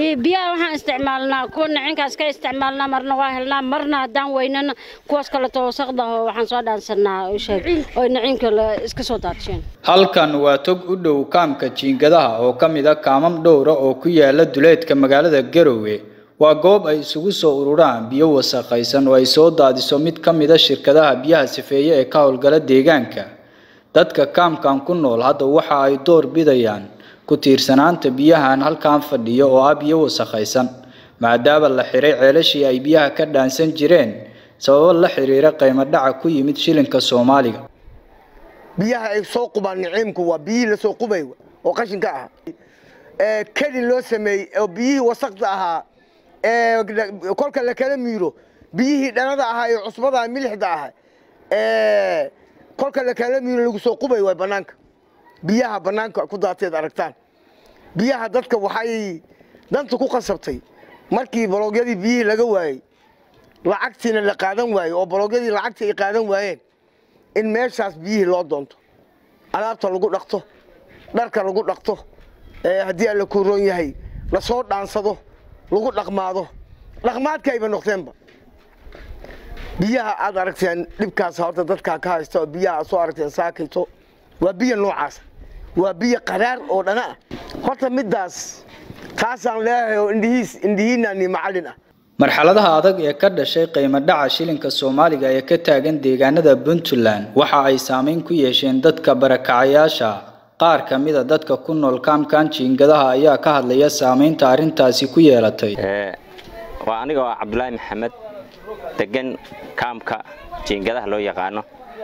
بيا وحنا استعمالنا كنا عين كاس استعمالنا مرنا واهلنا مرنا دان ويننا كواس كلا توسقده waxaan soo dhaansanaa oo nacin kala iska soo daadsheen halkan waa tog u dhow kaamka jiingadaha oo kamid ah kaamam dhowr oo ku yaala duleedka magaalada Garowe waa goob ay isugu soo ururaan biyo wasakhaysan oo ay soo daadiso mid kamid ah shirkadaha biyaha sifeeye ee ka howlgala deegaanka dadka kaamkan ku nool hadda waxa ay door bidayaan ku tiirsanaanta biyahan halkaan fadhiyo oo biyo wasakhaysan maadaama la xiray ceelashii ay biyaha ka dhaansan jireen sabab la xiriira qiimo dhaca ku yimid shilinka Soomaaliga biyaha ay soo qubaan niceemku waa biyo la soo qubay oo qashinka ah kali loo sameeyay oo biyo wasaqda aha kolka la kala miiro biyihii dhanada ahaa ee cusbada milixda ahaa kolka la kala miiro lagu soo qubay way banaanka biyaha banaanka ku daateed aragtaan biyaha dadka waxay danta ku qasabtay markii balogyadii biyaha laga waayay lacagtina la qaadan waayay oo balogyadii lacagta ay qaadan waayeen in meeshaas biyaha loo doonto alaabta lagu dhaqto dharka lagu dhaqto hadii la ku roon yahay la soo dhaansado lagu dhaqmaado dhaqmaadka ay noqdeenba biyaha aad aragteen dibkaas horta dadka ka haysto biyaha soo aragteen saakayto waa biyo noocaas waa biyo qaraar oo dhana horta midaas taasaan leeyahay oo indihiina ni macallin ah marxaladaha adag ee ka dhashay qiimo dhaca shilinka Soomaaliga ee ka taagan deegaanada Puntland waxa ay saameyn ku yeesheen dadka barakacayaasha qaar kamid ah dadka ku nool kaamkan jiingadaha ayaa ka hadlaya saameynta arintaasi ku yeelatay waa aniga Cabdullaahi Maxamed degan kaamka jiingadaha loo yaqaano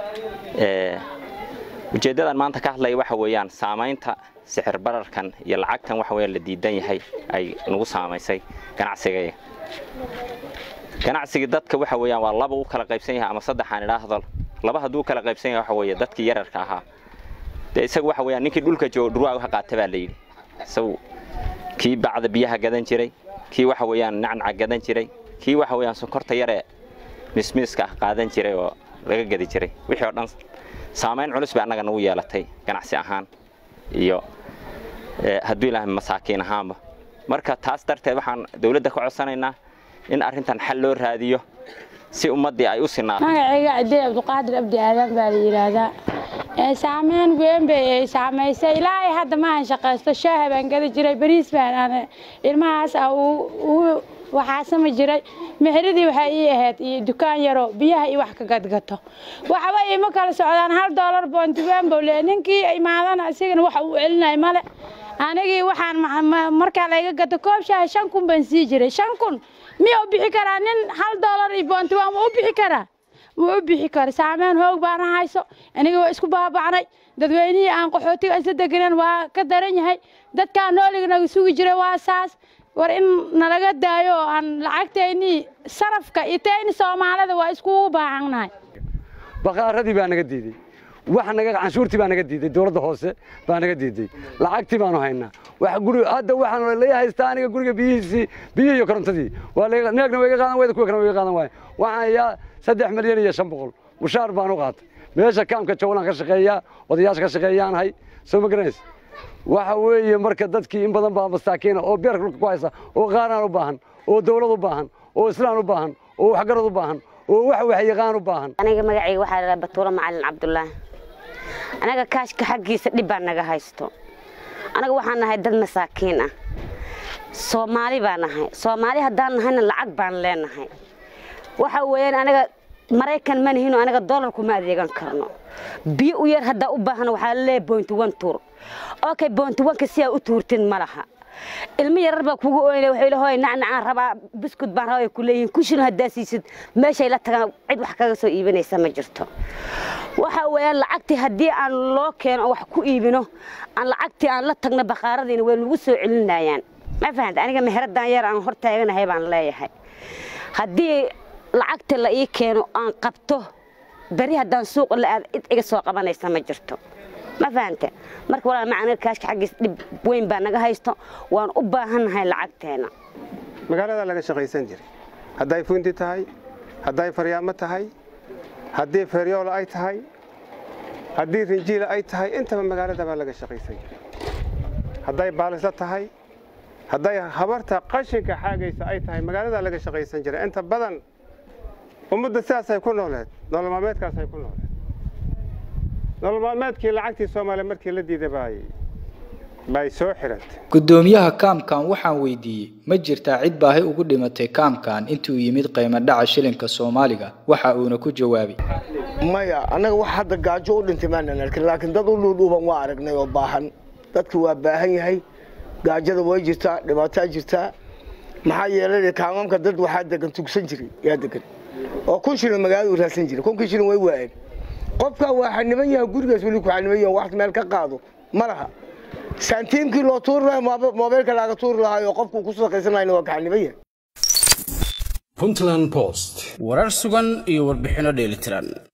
ujeedadan maanta ka hadlay waxa weeyaan saameynta sixir bararkan iyo lacagtan waxa weeyaan la diidan yahay ay nagu saameysay ganacsiga dadka waxa weeyaan waa laba u kala qaybsan yahay ama saddex aan idhaahdo laba haduu kala qaybsan yahay waxa weeye dadkii yararka ahaa isaga waxa weeyaan ninkii dhulka joogo dhurwaa waxa qaatay baa leeyay saw kii bacda biyaha gadan jiray kii waxa weeyaan nacnac gadan jiray kii waxa weeyaan sonkorta yar ee mismiiska qaadan jiray oo laga gadi jiray wixii oo dhan saameyn culus baa anaga nagu yeelatay ganacsi ahaan iyo haduu ilaahay masaakiin ahaanba marka taas darteed waxaan dawladda ka codsanaynaa in arintan xal loo raadiyo si ummadii ay u sinaato magacayga Cabdi Abduqaadir Abdi Aadan baa la yiraahdaa saameyn weyn bay saameysay ilaahay hadda ma aan shaqaysto shaaha baan gadi jiray bariis baan aan ilmahaas waxa sama jiray meheradii waxa ii ahayd iyo dukaan yaro biyaha iyo wax ka gadgato waxa way ma kala socdaan $1 boontiwaan bowle ninkii imaadana asigana waxa uu celinay male anagii waxaan marka la iga gato koob shaaha 5,000 baan sii jiray 5,000 miyuu bixi karaa nin $1 iyo boontiwaan uu bixi karaa wuu bixi karaa saameyn hoog baan hayso aniga waa isku baabacnay dadweynaha aan qaxootiga isla deganaan waa ka daran yahay dadka nooligna sugi jiray waa saas war in nalaga daayo aan lacagteeni sarafka iteen Soomaalida waa isku baahanahay baqaaradii baa naga diiday wax naga canshuurtii baa naga diiday dawladda hoose baa naga diiday lacagtii baanu haynaa wax guri hadda waxaan leeyahay aniga guriga biyo iyo korontadii waa neegna way qaadan wayda kuwa kana way qaadan waay waxaan yaa 3 milyan iyo 500 mushaar baan u qaatay meesha kaamka jawlan ka shaqeeya odayaasha ka shaqeeyaan hay soo ma garanaysa waxa weeye marka dadkii in badan baa masaakiin oo beerka ku haysa oo qaaraan u baahan oo dawlad u baahan oo islaan u baahan oo wax garad u baahan oo wax yaqaan u baahan aniga magacayga waxa la Batuula Macallin Cabdullaahi anaga kaashka xaqiisa dhib baan naga haysto anaga waxaan nahay dad masaakiin ah Soomaali baan nahay Soomaali hadaan nahayna lacag baan leenahay waxa weeyaan anaga Mareykan ma nahino anaga dollar kuma adeegan karno biyo u yar hada u baahan waxa la 0.1 tur okay 0.1 ka si ay u tuurtin malaha ilmi yar baa kugu ooyay waxa ilaahay nacnacaan raba biskud baan rabay ku leeyin kushin hadaa siisid meesha la tagaan cid wax kaga soo iibinaysa ma jirto waxa weeyaan lacagti hadii aan loo keeno wax ku iibino aan lacagti aan la tagna baqaaradina way lagu soo celinayaan ma fahanto aniga meheradan yar aan hor taaganahay baan leeyahay hadii lacagta la ii keeno aan qabto bari hadaan suuq la aad iga soo qabanaysa ma jirto ma fahanto marka walaal macna kaashka xaqiis dib weyn baa naga haysto waan u baahanahay lacagteena magaalada laga shaqaysan jiray haday fundi tahay haday faryaamo tahay haday faryool ay tahay haday rinjiil ay tahay inta magaalada baa laga shaqaysan jiray haday baalisa tahay hadday habarta qashinka xaagaysa ay tahay magaalada laga shaqaysan jiray inta badan ummadda sidaas ay ku nooleed nolol maalmeedkaas ay ku nooleed nolol maalmeedkii lacagtii Soomaaliya markii la diiday bay soo xirantay gudoomiyaha kaamkan waxaan weydiiyay ma jirtaa cid baahi ugu dhimatay kaamkan intii uu yimid qiimo dhaca shilinka Soomaaliga waxa uuna ku jawaabay maya anaga wax hadda gaajo u dhintay maana laakiin dad u dhuuban waa aragnay oo baahan dadku waa baahan yahay gaajada way jirtaa dhibaato jirtaa maxaa yeelay kaamamka dad waxa degan tugsan jiray yaa degan oo kun shilin magaalada u raadsan jiray kun shilin way waayeen qofka waxa niman yahay gurigaas wali ku xaniman yahay wax meel ka qaado malaha santiimkii loo tuur lahaa moobilka laga tuur lahaa oo qofku ku shaqaysanayna waa xaniman yahay Puntland Post warar sugan iyo warbixino dheelitiran